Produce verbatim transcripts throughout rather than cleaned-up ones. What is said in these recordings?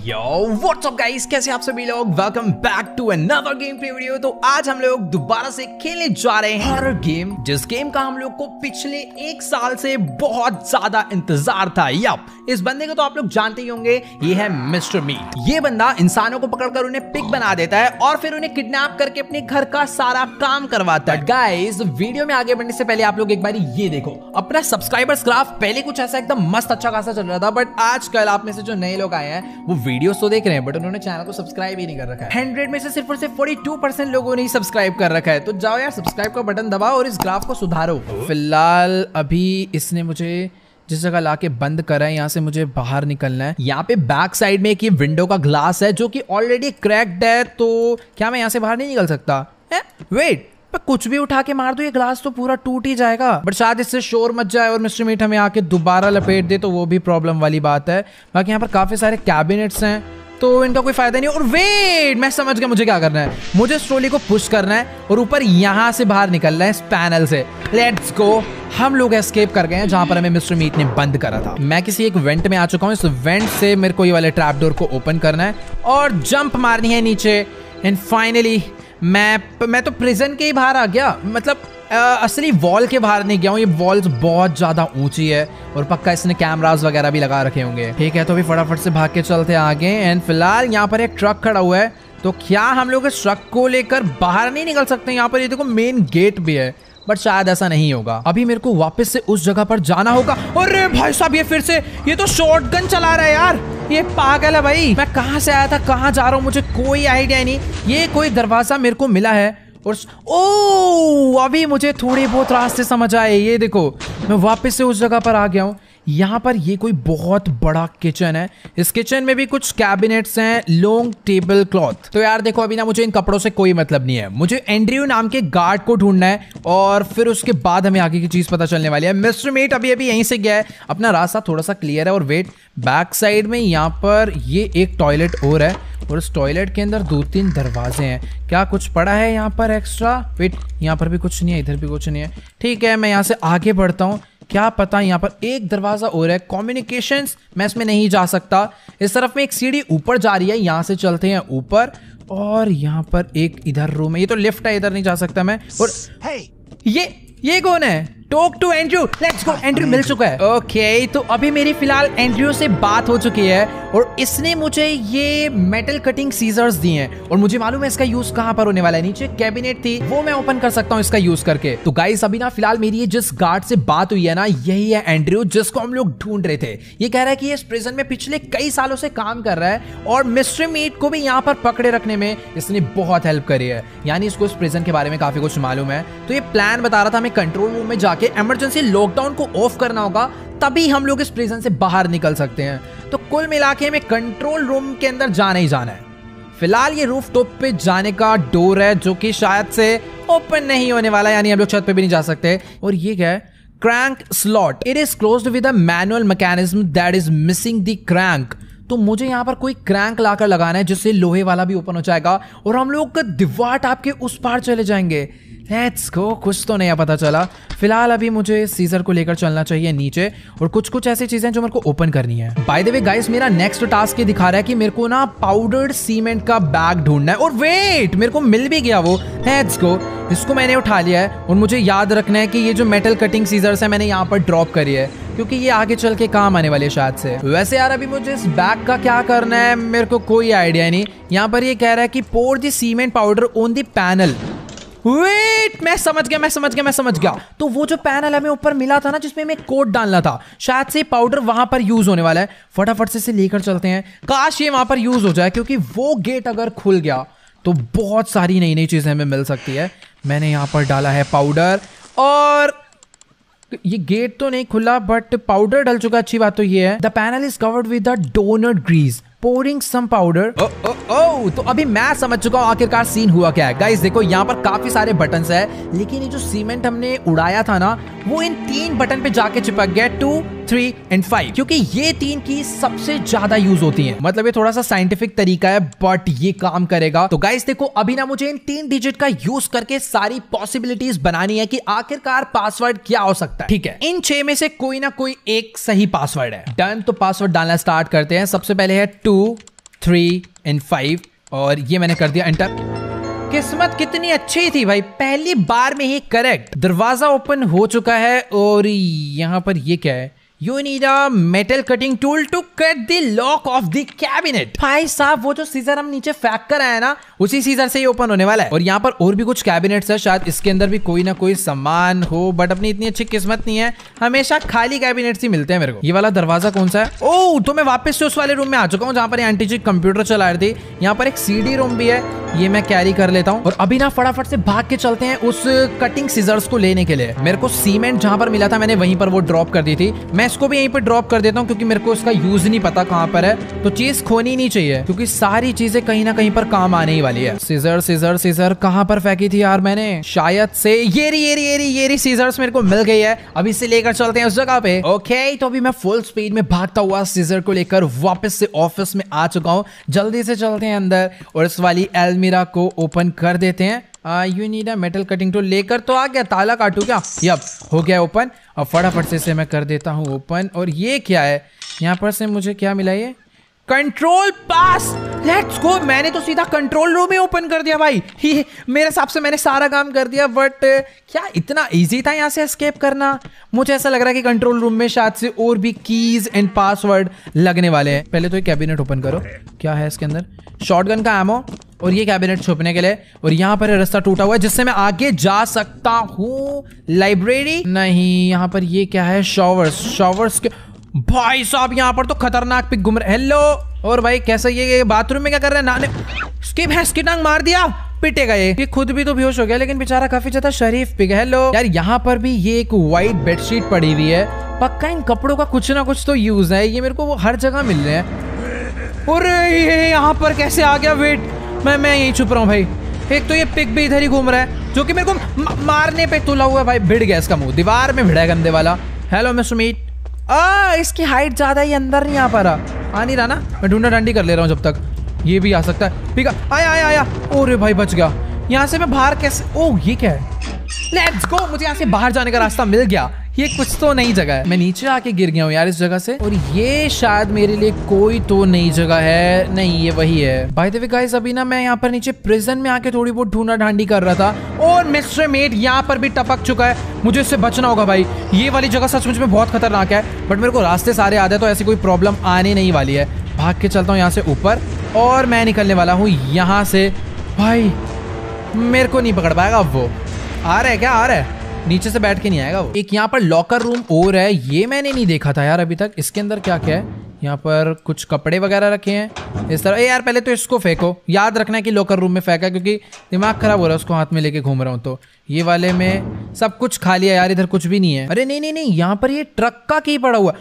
Yo what's up guys, कैसे आप सभी लोग। Welcome back to another game play video. तो आज हम लोग दोबारा से खेलने जा रहे हैं हॉरर गेम, जिस गेम का हम लोग को पिछले एक साल से बहुत ज्यादा इंतजार था। यप, इस बंदे को तो आप लोग जानते ही होंगे, ये है मिस्टर मीट। ये बंदा इंसानों को पकड़कर उन्हें पिग बना देता है और फिर उन्हें किडनैप करके अपने घर का सारा काम करवाता है। गाइस, वीडियो में आगे बढ़ने से पहले आप लोग एक बार ये देखो, अपना सब्सक्राइबर्स ग्राफ पहले कुछ ऐसा एकदम मस्त अच्छा खासा चल रहा था, बट आजकल आप में से जो नए लोग आए हैं वो वीडियोस तो देख रहे हैं बट उन्होंने चैनल को सब्सक्राइब ही नहीं कर रखा है। हंड्रेड में से सिर्फ और सिर्फ बयालीस परसेंट लोगों ने ही सब्सक्राइब कर रखा है। तो जाओ यार, सब्सक्राइब का बटन दबाओ और इस ग्राफ को सुधारो। फिलहाल अभी इसने मुझे जिस जगह लाके बंद करा है, यहाँ से मुझे बाहर निकलना है। यहाँ पे बैक साइड में एक ये विंडो का ग्लास है जो कि ऑलरेडी क्रैक्ड है, तो क्या मैं यहाँ से बाहर नहीं निकल सकता? वेट, पर कुछ भी उठा के मार दो ये ग्लास तो पूरा टूट ही जाएगा। बट शायद इससे शोर मच जाए और मिस्टर मीट हमें आके दोबारा लपेट दे, तो वो भी प्रॉब्लम वाली बात है। बाकी यहाँ पर काफी सारे कैबिनेट्स हैं तो इनका कोई फायदा नहीं। और वेट, मैं समझ गया मुझे क्या करना है। मुझे इस ट्रॉली को पुश करना है और ऊपर यहाँ से बाहर निकलना है इस पैनल से। Let's go. हम लोग एस्केप कर गए हैं जहां पर हमें मिस्टर मीट ने बंद करा था। मैं किसी एक वेंट में आ चुका हूँ। इस वेंट से मेरे को ये वाले ट्रैप डोर को ओपन करना है और जंप मारनी है नीचे। एंड फाइनली मैं मैं तो प्रिजन के ही बाहर आ गया। मतलब आ, असली वॉल के बाहर नहीं गया हूँ। ये वॉल्स बहुत ज्यादा ऊंची है और पक्का इसने कैमरास वगैरह भी लगा रखे होंगे। ठीक है, तो अभी फटाफट से भाग के चलते हैं आगे। एंड फिलहाल यहाँ पर एक ट्रक खड़ा हुआ है, तो क्या हम लोग इस ट्रक को लेकर बाहर नहीं निकल सकते? यहाँ पर ये देखो मेन गेट भी है, बट शायद ऐसा नहीं होगा। अभी मेरे को वापस से उस जगह पर जाना होगा। अरे भाई साहब, ये फिर से ये तो शॉटगन चला रहा है यार। ये पागल है भाई। मैं कहाँ से आया था, कहाँ जा रहा हूँ, मुझे कोई आइडिया नहीं। ये कोई दरवाजा मेरे को मिला है और ओ अभी मुझे थोड़े बहुत रास्ते समझ आए। ये देखो, मैं वापस से उस जगह पर आ गया हूँ। यहाँ पर ये कोई बहुत बड़ा किचन है। इस किचन में भी कुछ कैबिनेट्स हैं, लॉन्ग टेबल क्लॉथ। तो यार देखो, अभी ना मुझे इन कपड़ों से कोई मतलब नहीं है। मुझे एंड्रयू नाम के गार्ड को ढूंढना है और फिर उसके बाद हमें आगे की चीज पता चलने वाली है। मिस्टर मीट अभी अभी यहीं से गया है, अपना रास्ता थोड़ा सा क्लियर है। और वेट, बैक साइड में यहाँ पर ये एक टॉयलेट और है और उस टॉयलेट के अंदर दो तीन दरवाजे हैं। क्या कुछ पड़ा है यहाँ पर एक्स्ट्रा? वेट, यहाँ पर भी कुछ नहीं है, इधर भी कुछ नहीं है। ठीक है, मैं यहाँ से आगे बढ़ता हूँ। क्या पता यहाँ पर एक दरवाजा और है। कम्युनिकेशंस, मैं इसमें नहीं जा सकता। इस तरफ में एक सीढ़ी ऊपर जा रही है, यहाँ से चलते हैं ऊपर। और यहाँ पर एक इधर रूम है, ये तो लिफ्ट है, इधर नहीं जा सकता मैं। और hey! ये ये कौन है? Talk to Andrew. Let's go. Andrew मिल चुका है। ओके okay, तो अभी मेरी फिलहाल एंड्रयू से बात हो चुकी है और इसने मुझे ये मेटल कटिंग सीजर्स दिए हैं और मुझे मालूम है इसका यूज कहां पर होने वाला है। नीचे कैबिनेट थी, वो मैं ओपन कर सकता हूं इसका यूज करके। तो गाइस, अभी ना फिलहाल मेरी ये जिस गार्ड से बात हुई है ना, यही है एंड्रयू, जिसको हम लोग ढूंढ रहे थे। ये कह रहा है कि ये इस प्रिजन में पिछले कई सालों से काम कर रहा है और मिस्टर मीट को भी यहाँ पर पकड़े रखने में इसने बहुत हेल्प करी है। यानी इसको इस प्रिजन के बारे में काफी कुछ मालूम है। तो ये प्लान बता रहा था, हमें कंट्रोल रूम में जाके इमरजेंसी लॉकडाउन को ऑफ करना होगा, तभी हम लोग इस प्रिजन से बाहर निकल सकते हैं। तो कुल मिला के हमें कंट्रोल रूम के अंदर जाना ही जाना है। फिलहाल ये रूफ टॉप पे जाने का डोर है जो कि शायद से ओपन नहीं होने वाला है, यानी हम लोग छत पे भी नहीं जा सकते। और ये क्या है? Crank slot. It is closed with a manual mechanism that is missing the crank. तो मुझे यहाँ पर कोई क्रैंक लाकर लगाना है जिससे लोहे वाला भी ओपन हो जाएगा और हम लोग दीवार टाप के उस पार चले जाएंगे। Let's go. कुछ तो नया पता चला। फिलहाल अभी मुझे सीजर को लेकर चलना चाहिए नीचे और कुछ कुछ ऐसी चीजें जो मेरे को ओपन करनी है। बाय द वे गाइस, मेरा नेक्स्ट टास्क ये दिखा रहा है कि मेरे को ना पाउडर्ड सीमेंट का बैग ढूंढना है। और वेट, मेरे को मिल भी गया वो। Let's go. इसको मैंने उठा लिया है और मुझे याद रखना है कि ये जो मेटल कटिंग सीजर्स है मैंने यहाँ पर ड्रॉप करी है, क्योंकि ये आगे चल के काम आने वाले शायद से। वैसे यार, अभी मुझे इस बैग का क्या करना है मेरे को कोई आइडिया नहीं। यहाँ पर ये कह रहा है कि pour the cement powder on the panel. Wait, मैं समझ गया मैं समझ गया मैं समझ गया। तो वो जो पैनल हमें ऊपर मिला था ना, जिसमें हमें कोड डालना था, शायद से पाउडर वहां पर यूज होने वाला है। फटाफट से इसे लेकर चलते हैं। काश ये वहां पर यूज हो जाए, क्योंकि वो गेट अगर खुल गया तो बहुत सारी नई नई चीजें हमें मिल सकती है। मैंने यहाँ पर डाला है पाउडर और ये गेट तो नहीं खुला बट पाउडर डल चुका। अच्छी बात तो ये है, the panel is covered with the donut grease. pouring some powder। ओ ओ ओ तो अभी मैं समझ चुका हूँ आखिरकार सीन हुआ क्या है। गाइस देखो, यहाँ पर काफी सारे बटन्स है, लेकिन ये जो सीमेंट हमने उड़ाया था ना, वो इन तीन बटन पे जाके चिपक गया, टू थ्री एंड फाइव, क्योंकि ये तीन की सबसे ज्यादा यूज होती हैं। मतलब ये थोड़ा सा साइंटिफिक तरीका है बट ये काम करेगा। तो गाइस देखो, अभी ना मुझे इन तीन डिजिट का यूज करके सारी पॉसिबिलिटीज बनानी है कि आखिरकार पासवर्ड क्या हो सकता है। ठीक है, इन छह में से कोई ना कोई एक सही पासवर्ड है। डन, तो पासवर्ड डालना स्टार्ट करते हैं। सबसे पहले है टू थ्री एंड फाइव और ये मैंने कर दिया एंटर। किस्मत कितनी अच्छी थी भाई, पहली बार में ही करेक्ट। दरवाजा ओपन हो चुका है और यहाँ पर ये क्या है, you need a metal cutting tool to cut the lock of the cabinet. भाई साहब वो जो सीजर हम नीचे फेंक कर आए ना, उसी सीजर से ही ओपन होने वाला है। और यहाँ पर और भी कुछ कैबिनेट्स है, शायद इसके अंदर भी कोई ना कोई सामान हो, बट अपनी इतनी अच्छी किस्मत नहीं है, हमेशा खाली कैबिनेट्स ही मिलते हैं मेरे को। ये वाला दरवाजा कौन सा है? ओह, तो मैं वापस से उस वाले रूम में आ चुका हूँ जहाँ पर आंटी जी कंप्यूटर चला रही थी। यहाँ पर एक सीडी रूम भी है, ये मैं कैरी कर लेता हूँ। और अभी ना फटाफट से भाग के चलते हैं उस कटिंग सीजर्स को लेने के लिए। मेरे को सीमेंट जहाँ पर मिला था मैंने वहीं पर वो ड्रॉप कर दी थी, मैं इसको भी यहीं पर ड्रॉप कर देता हूँ क्योंकि मेरे को इसका यूज नहीं पता कहाँ पर है। तो चीज खोनी नहीं चाहिए क्योंकि सारी चीजें कहीं ना कहीं पर काम आने ही वाली है। सीजर सीजर सीजर कहाँ पर फेंकी थी यार मैंने, शायद से ये रही ये रही ये रही ये रही सीजर्स मेरे को मिल गई है। अभी से लेकर चलते हैं उस जगह पे। ओके, तो अभी मैं फुल स्पीड में भागता हुआ सीजर को लेकर वापस से ऑफिस में आ चुका हूँ। जल्दी से चलते हैं अंदर और इस वाली एलमीरा को ओपन कर देते हैं। You need a metal cutting tool लेकर तो आ गया, ताला काटू क्या? यप, हो गया ओपन। और फटाफट से इसे मैं कर देता हूँ ओपन। और ये क्या है, यहाँ पर से मुझे क्या मिला, ये कंट्रोल पास। Let's go. मैंने तो सीधा कंट्रोल रूम ही ओपन कर दिया भाई। ही मेरे हिसाब से मैंने सारा काम कर दिया, बट क्या इतना इजी था यहाँ से एस्केप करना? मुझे ऐसा लग रहा है कि कंट्रोल रूम में शायद से और भी कीज एंड पासवर्ड लगने वाले हैं। पहले तो ये कैबिनेट ओपन करो, क्या है इसके अंदर? शॉटगन का एमो और ये कैबिनेट छुपने के लिए। और यहाँ पर रास्ता टूटा हुआ है जिससे मैं आगे जा सकता हूँ। लाइब्रेरी नहीं, यहाँ पर ये क्या है? शॉवर्स। शॉवर्स के भाई साहब यहाँ पर तो खतरनाक पिक घूम रहे। हेलो, और भाई कैसा ये बाथरूम में क्या कर रहे हैं? नाने स्किप है, इसकी टांग मार दिया, पिटेगा ये। ये खुद भी तो बेहोश हो गया, लेकिन बेचारा काफी ज्यादा शरीफ पिक है। हेलो यार, यहाँ पर भी ये एक व्हाइट बेडशीट पड़ी हुई है, पक्का इन कपड़ों का कुछ ना कुछ तो यूज है। ये मेरे को वो हर जगह मिल रहे हैं। और ये यहाँ पर कैसे आ गया? वेट, मैं मैं यहीं छुप रहा हूँ भाई। एक तो ये पिक भी इधर ही घूम रहा है जो कि मेरे को मारने पे तुला हुआ है भाई। भिड़ गया इसका मुंह, दीवार में भिड़ा है गंदे वाला। Hello mister meet. आ, इसकी हाइट ज्यादा ही अंदर नहीं आ पा रहा, आ नहीं रहा ना। मैं ढूंढा ढंडी कर ले रहा हूँ जब तक। ये भी आ सकता है। ठीक है, आया आया आया। ओरे भाई बच गया। यहाँ से मैं बाहर कैसे? ओह ये क्या है? Let's go. मुझे यहाँ से बाहर जाने का रास्ता मिल गया। ये कुछ तो नई जगह है। मैं नीचे आके गिर गया हूँ यार इस जगह से। और ये शायद मेरे लिए कोई तो नई जगह है। नहीं, ये वही है। बाय द वे गाइस, अभी ना मैं यहाँ पर नीचे प्रिजन में आके थोड़ी बहुत ढूंढा ढांडी कर रहा था और मिस्टर मेट यहाँ पर भी टपक चुका है। मुझे इससे बचना होगा भाई। ये वाली जगह सचमुच में बहुत खतरनाक है, बट मेरे को रास्ते सारे याद है तो ऐसी कोई प्रॉब्लम आने नहीं वाली है। भाग के चलता हूँ यहाँ से ऊपर और मैं निकलने वाला हूँ यहाँ से। भाई मेरे को नहीं पकड़ पाएगा अब। वो आ रहा है क्या? आ रहा है, नीचे से बैठ के नहीं आएगा वो। एक यहाँ पर लॉकर रूम और है, ये मैंने नहीं देखा था यार अभी तक। इसके अंदर क्या क्या है? यहाँ पर कुछ कपड़े वगैरह रखे हैं इस तरह। ए यार पहले तो इसको फेंको, याद रखना है कि लॉकर रूम में फेंका, क्योंकि दिमाग खराब हो रहा है उसको हाथ में लेके घूम रहा हूँ। तो ये वाले में सब कुछ खाली है यार, इधर कुछ भी नहीं है। अरे नहीं नहीं नहीं, यहाँ पर ये ट्रक का की पड़ा हुआ।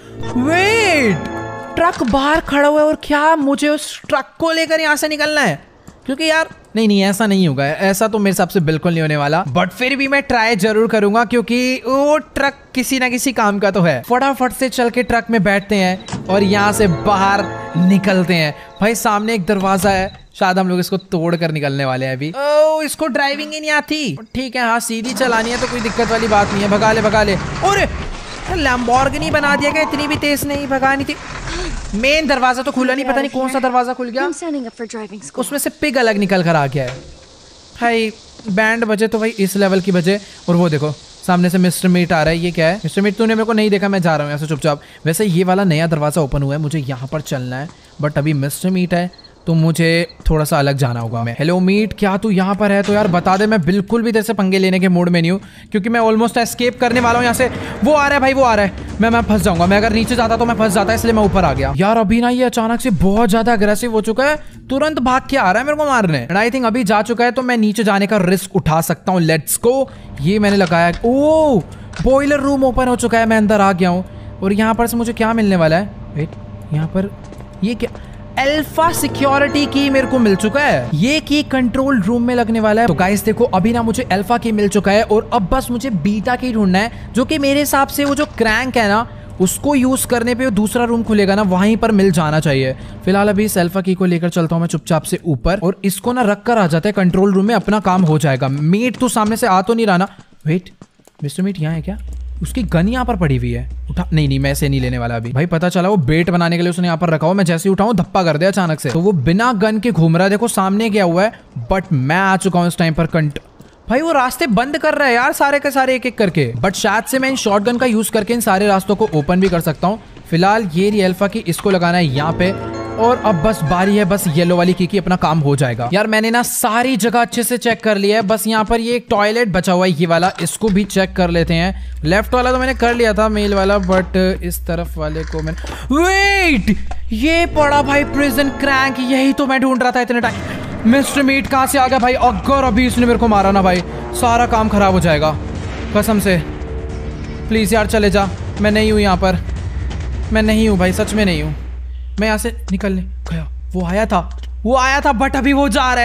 वेट, ट्रक बाहर खड़ा हुआ है और क्या मुझे उस ट्रक को लेकर यहाँ से निकलना है? क्योंकि यार नहीं नहीं ऐसा नहीं होगा, ऐसा तो मेरे हिसाब से बिल्कुल नहीं होने वाला। बट फिर भी मैं ट्राई जरूर करूंगा क्योंकि वो ट्रक किसी ना किसी काम का तो है। फटाफट से चल के ट्रक में बैठते हैं और यहाँ से बाहर निकलते हैं। भाई सामने एक दरवाजा है, शायद हम लोग इसको तोड़ कर निकलने वाले हैं अभी। ओ, इसको ड्राइविंग ही नहीं आती। ठीक है, हाँ सीधी चलानी है तो कोई दिक्कत वाली बात नहीं है। भगा ले भगा ले। और लैम्बोर्गिनी बना दिया गया, इतनी भी तेज नहीं भगानी थी। मेन दरवाजा तो खुला नहीं, पता नहीं कौन सा दरवाजा खुल गया। उसमें से पिग अलग निकल कर आ गया है। भाई बैंड बजे तो भाई इस लेवल की बजे। और वो देखो सामने से मिस्टर मीट आ रहा है। ये क्या है? मिस्टर मीट तूने मेरे को नहीं देखा, मैं जा रहा हूँ ऐसे चुपचाप। वैसे ये वाला नया दरवाजा ओपन हुआ है, मुझे यहाँ पर चलना है, बट अभी मिस्टर मीट है तो मुझे थोड़ा सा अलग जाना होगा। मैं हेलो मीट, क्या तू यहाँ पर है? तो यार बता दे, मैं बिल्कुल भी तेरे से पंगे लेने के मूड में नहीं हूँ क्योंकि मैं ऑलमोस्ट एस्केप करने वाला हूँ यहाँ से। वो आ रहा है भाई, वो आ रहा है। मैं मैं फंस जाऊंगा। मैं अगर नीचे जाता तो मैं फंस जाता, इसलिए मैं ऊपर आ गया। यार अभी ना ये अचानक से बहुत ज्यादा अग्रेसिव हो चुका है, तुरंत भाग के आ रहा है मेरे को मारने। एंड आई थिंक अभी जा चुका है तो मैं नीचे जाने का रिस्क उठा सकता हूँ। Let's go. ये मैंने लगाया। ओ, बॉयलर रूम ओपन हो चुका है, मैं अंदर आ गया हूँ। और यहाँ पर से मुझे क्या मिलने वाला है? वेट, यहाँ पर ये क्या? अल्फा सिक्योरिटी की मेरे को मिल चुका है। ये की कंट्रोल रूम में लगने वाला है। तो गाइस देखो, अभी ना मुझे अल्फा की मिल चुका है और अब बस मुझे बीटा की ढूंढना है, जो कि मेरे हिसाब से वो जो क्रैंक है ना, उसको यूज करने पे दूसरा रूम खुलेगा ना, वहीं पर मिल जाना चाहिए। फिलहाल अभी इस अल्फा की को लेकर चलता हूँ मैं चुपचाप से ऊपर और इसको ना रख कर आ जाता है कंट्रोल रूम में, अपना काम हो जाएगा। मीट तो सामने से आ तो नहीं रहा ना? वेट, मिस्टर मीट यहाँ है क्या? उसकी गन यहाँ पर पड़ी हुई है। उठा नहीं नहीं मैं ऐसे नहीं लेने वाला अभी भाई। पता चला वो बेट बनाने के लिए उसने यहाँ पर रखा हुआ, मैं जैसे ही उठाऊं धप्पा कर दिया अचानक से। तो वो बिना गन के घूम रहा है, देखो सामने क्या हुआ है। बट मैं आ चुका हूँ इस टाइम पर कंट भाई। वो रास्ते बंद कर रहा है यार सारे के सारे एक एक करके। बट शायद से मैं इन शॉटगन का यूज करके इन सारे रास्तों को ओपन भी कर सकता हूँ। फिलहाल ये रही अल्फा की, इसको लगाना है यहाँ पे। और अब बस बारी है बस येलो वाली की, की अपना काम हो जाएगा। यार मैंने ना सारी जगह अच्छे से चेक कर लिया है। बस यहाँ पर ये एक टॉयलेट बचा हुआ है ये वाला, इसको भी चेक कर लेते हैं। लेफ्ट वाला तो मैंने कर लिया था मेल वाला, बट इस तरफ वाले को मैंने वेट ये पड़ा भाई प्रिजन क्रैंक, यही तो मैं ढूंढ रहा था इतने टाइम। मिस्टर मीट कहाँ से आ गया भाई? अगर अभी इसने मेरे को मारा ना भाई सारा काम खराब हो जाएगा कसम से। प्लीज यार चले जा, मैं नहीं हूँ यहाँ पर, मैं नहीं हूँ भाई, सच में नहीं हूँ। मैं यहाँ से निकलने गया, वो आया था वो आया था बट अभी वो जा रहा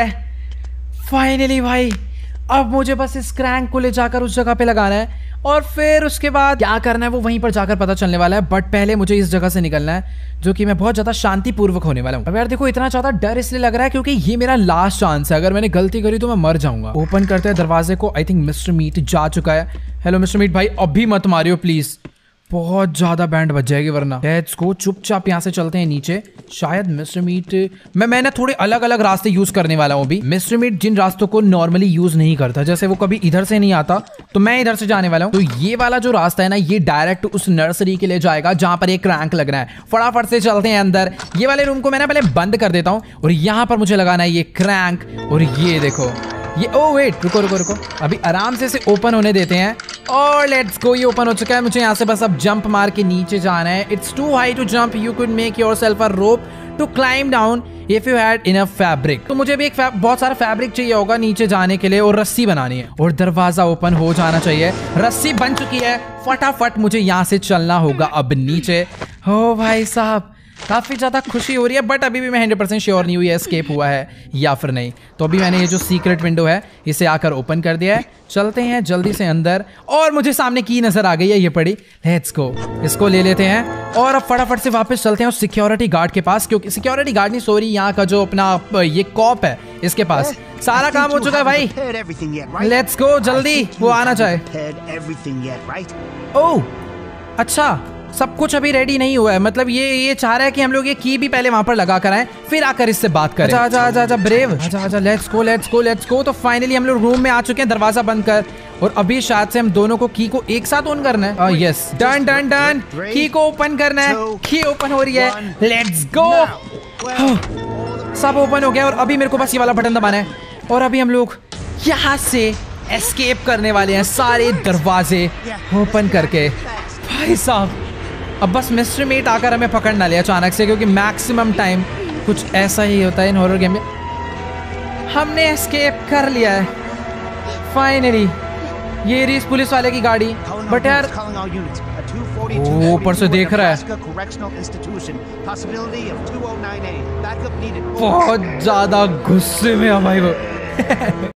है फाइनली भाई। अब मुझे बस इस क्रैंक को ले जाकर उस जगह पे लगाना है और फिर उसके बाद क्या करना है वो वहीं पर जाकर पता चलने वाला है। बट पहले मुझे इस जगह से निकलना है जो कि मैं बहुत ज्यादा शांतिपूर्वक होने वाला हूँ। अब यार देखो इतना ज्यादा डर इसलिए लग रहा है क्योंकि ये मेरा लास्ट चांस है, अगर मैंने गलती करी तो मैं मर जाऊंगा। ओपन करते हैं दरवाजे को, आई थिंक मिस्टर मीट जा चुका है। हेलो मिस्टर मीट भाई, अभी मत मारियो प्लीज, बहुत ज्यादा बैंड बच जाएगी वरना। लेट्स गो, चुपचाप यहाँ से चलते हैं नीचे। शायद मिस्टर मीट मैं मैंने थोड़े अलग अलग रास्ते यूज करने वाला हूँ अभी। मिस्टर मीट जिन रास्तों को नॉर्मली यूज नहीं करता, जैसे वो कभी इधर से नहीं आता तो मैं इधर से जाने वाला हूँ। तो ये वाला जो रास्ता है ना ये डायरेक्ट उस नर्सरी के लिए जाएगा जहाँ पर एक क्रैंक लगना है। फटाफट से चलते हैं अंदर। ये वाले रूम को मैंने पहले बंद कर देता हूँ और यहाँ पर मुझे लगाना है ये क्रैंक। और ये देखो ये, ओ वेट रुको रुको रुको, अभी आराम से इसे ओपन होने देते हैं। और लेट्स गो, ये ओपन हो चुका है। मुझे यहाँ से बस अब जंप मार के नीचे जाना है। It's too high to jump, you could make yourself a rope to climb down if you had enough fabric. तो मुझे भी एक बहुत सारा फैब्रिक चाहिए होगा नीचे जाने के लिए और रस्सी बनानी है और दरवाजा ओपन हो जाना चाहिए। रस्सी बन चुकी है, फटाफट मुझे यहाँ से चलना होगा अब नीचे। हो भाई साहब काफी ज्यादा खुशी हो रही है बट अभी भी मैं हंड्रेड परसेंट श्योर नहीं हुई है एस्केप हुआ है या फिर नहीं। तो अभी मैंने ये जो सीक्रेट विंडो है इसे आकर ओपन कर दिया है। चलते हैं जल्दी से अंदर और मुझे सामने की नजर आ गई है, ये पड़ी। लेट्स गो, इसको ले लेते हैं और अब फटाफट से वापस चलते हैं उस सिक्योरिटी गार्ड के पास, क्योंकि सिक्योरिटी गार्ड नहीं सॉरी यहाँ का जो अपना ये कॉप है इसके पास सारा काम हो चुका है भाई। लेट्स गो जल्दी, वो आना चाहे। ओह अच्छा, सब कुछ अभी रेडी नहीं हुआ है, मतलब ये ये चाह रहा है कि हम लोग ये की भी पहले वहां पर लगा कर आए फिर आकर इससे बात करें। आजा आजा आजा आजा ब्रेव, आजा आजा, let's go let's go let's go. तो फाइनली हम लोग रूम में आ चुके हैं दरवाजा बंद कर और अभी शायद से हम दोनों को की को एक साथ ऑन करना है। यस डन डन डन, की को ओपन करना है। की ओपन हो रही है, लेट्स गो। सब ओपन हो गया और अभी मेरे को बस ये वाला बटन दबाना है और अभी हम लोग यहाँ से एस्केप करने वाले हैं सारे दरवाजे ओपन करके। भाई साहब अब बस मिस्टर मीट आकर हमें पकड़ ना ले अचानक से, क्योंकि मैक्सिमम टाइम कुछ ऐसा ही होता है इन हॉरर गेम में। हमने एस्केप कर लिया है फाइनली। ये रही पुलिस वाले की गाड़ी, बट यार वो ऊपर से देख रहा है, बहुत ज्यादा गुस्से में है भाई वो।